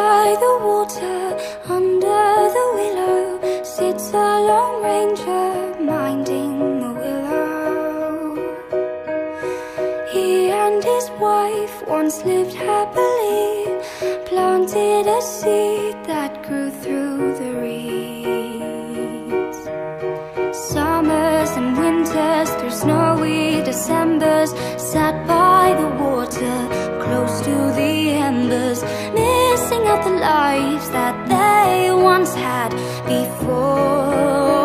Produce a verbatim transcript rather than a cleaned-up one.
by the water, under the willow, sits a lone ranger minding the willow. He and his wife once lived happily, planted a seed that grew through the reeds. Summers and winters, through snowy Decembers, sat by the water, close to the embers, missing out the lives that they once had before.